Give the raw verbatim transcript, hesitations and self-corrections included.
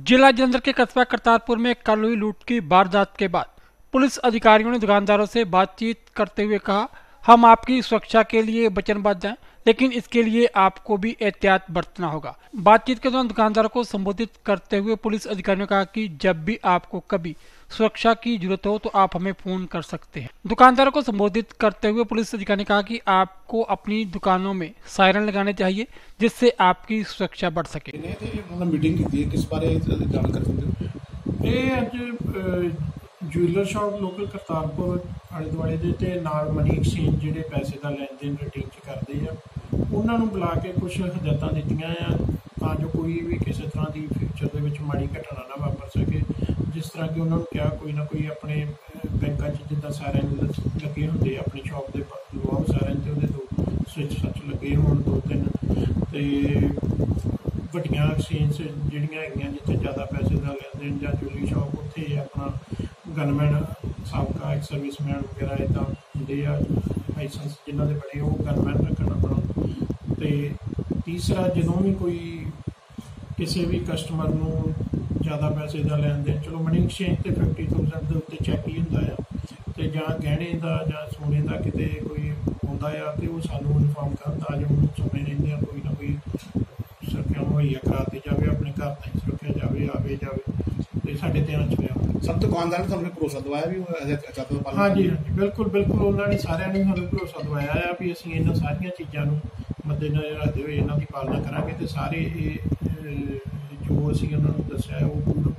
जिला जलंधर के कस्बा करतारपुर में कल हुई लूट की वारदात के बाद पुलिस अधिकारियों ने दुकानदारों से बातचीत करते हुए कहा, हम आपकी सुरक्षा के लिए वचनबद्ध हैं, लेकिन इसके लिए आपको भी एहतियात बरतना होगा। बातचीत के दौरान दुकानदारों को संबोधित करते हुए पुलिस अधिकारियों ने कहा कि जब भी आपको कभी सुरक्षा की जरूरत हो तो आप हमें फोन कर सकते हैं। दुकानदारों को संबोधित करते हुए पुलिस अधिकारी ने कहा कि आपको अपनी दुकानों में सायरन लगाने चाहिए, जिससे आपकी सुरक्षा बढ़ सके। मीटिंग की किस बारे जानकारी दिंदे ਇਹ ਅੱਜ ਜੁਐਲਰ ਸ਼ਾਪ ਲੋਕਲ ਕਰਤਾਰਪੁਰ ਆਲੇ ਦੁਆਲੇ ਦੇ ਤੇ ਨਾਲ ਮਨੀ ਐਕਸਚੇਂਜ ਜਿਹੜੇ ਪੈਸੇ ਦਾ ਲੈਣ ਦੇਣ ਰੂਟੀਨ 'ਚ ਕਰਦੇ ਆ ਉਹਨਾਂ ਨੂੰ ਬੁਲਾ ਕੇ ਕੁਝ ਹਦਾਇਤਾਂ ਦਿੱਤੀਆਂ ਆ ਤਾਂ ਜੋ ਕੋਈ ਵੀ ਕਿਸੇ ਤਰ੍ਹਾਂ ਦੀ ਫਿਊਚਰ ਦੇ ਵਿੱਚ ਮਾੜੀ ਘਟਨਾ ਨਾ ਵਾਪਰ ਸਕੇ। ਜਿਸ ਤਰ੍ਹਾਂ ਕਿ ਉਹਨਾਂ ਨੂੰ ਕਿਹਾ ਕੋਈ ਨਾ ਕੋਈ ਆਪਣੇ ਬੈਂਕਾਂ 'ਚ ਜਿੱਦਾਂ ਸਾਇਰਨ ਲੱਗੇ ਹੁੰਦੇ ਆਪਣੀ ਸ਼ਾਪ ਦੇ ਲਵਾਓ ਸਾਇਰਨ ਤੇ ਉਹਦੇ ਦੋ ਸਵਿਚ ਸੱਚ ਲੱਗੇ ਹੋਣ ਦੋ ਤਿੰਨ ਤੇ ਵੱਡੀਆਂ ਐਕਸਚੇਂਜ ਜਿਹੜੀਆਂ ਹੈਗੀਆਂ ਜਿੱਥੇ ਜ਼ਿਆਦਾ ਪੈਸੇ ਦਾ ਲੈਣ ਦੇਣ ਜਾਂ ਜੁਐਲਰੀ ਸ਼ਾਪ ਉੱਥੇ ਆਪਣਾ ਗਨਮੈਨ ਸਾਬਕਾ ਐਕਸ ਸਰਵਿਸਮੈਨ ਵਗੈਰਾ ਇੱਦਾਂ ਹੁੰਦੇ ਆ ਲਾਇਸੈਂਸ ਜਿਨ੍ਹਾਂ ਦੇ ਬਣੇ ਉਹ ਗਨਮੈਨ ਰੱਖਣ ਆਪਣਾ। ਅਤੇ ਤੀਸਰਾ ਜਦੋਂ ਵੀ ਕੋਈ ਕਿਸੇ ਵੀ ਕਸਟਮਰ ਨੂੰ ਜ਼ਿਆਦਾ ਪੈਸੇ ਦਾ ਲੈਣ ਦੇਣ ਚਲੋ ਮਨੀ ਐਕਸਚੇਂਜ 'ਤੇ ਫਿਫਟੀ ਥਾਊਜੈਂਡ ਦੇ ਉੱਤੇ ਚੈੱਕ ਹੀ ਹੁੰਦਾ ਆ ਅਤੇ ਜਾਂ ਗਹਿਣੇ ਦਾ ਜਾਂ ਸੋਨੇ ਦਾ ਕਿਤੇ ਕੋਈ ਆਉਂਦਾ ਆ ਅਤੇ ਉਹ ਸਾਨੂੰ ਇਨਫੋਰਮ ਕਰਨ ਤਾਂ ਜੋ ਉਹਨੂੰ ਸਮੇਂ ਰਹਿੰਦੇ ਆ ਕੋਈ ਨਾ ਕੋਈ ਸੁਰੱਖਿਆ ਮੁਹੱਈਆ ਕਰਾਤੀ ਜਾਵੇ, ਆਪਣੇ ਘਰ ਤਾਈਂ ਸੁਰੱਖਿਆ ਜਾਵੇ ਆਵੇ ਜਾਵੇ ਅਤੇ ਸਾਡੇ ਧਿਆਨ 'ਚ ਰਿਹਾ। ਸਭ ਦੁਕਾਨਦਾਰ ਨੇ ਤੁਹਾਨੂੰ ਭਰੋਸਾ ਦਵਾਇਆ ਵੀ ਹਾਂਜੀ ਹਾਂਜੀ ਬਿਲਕੁਲ ਬਿਲਕੁਲ ਉਹਨਾਂ ਨੇ ਸਾਰਿਆਂ ਨੇ ਸਾਨੂੰ ਭਰੋਸਾ ਦਵਾਇਆ ਆ ਵੀ ਅਸੀਂ ਇਹਨਾਂ ਸਾਰੀਆਂ ਚੀਜ਼ਾਂ ਨੂੰ ਮੱਦੇਨਜ਼ਰ ਰੱਖਦੇ ਹੋਏ ਇਹਨਾਂ ਦੀ ਪਾਲਣਾ ਕਰਾਂਗੇ ਅਤੇ ਸਾਰੇ ਇਹ ਜੋ ਅਸੀਂ ਉਹਨਾਂ ਨੂੰ ਦੱਸਿਆ ਉਹ ਪੂਰਾ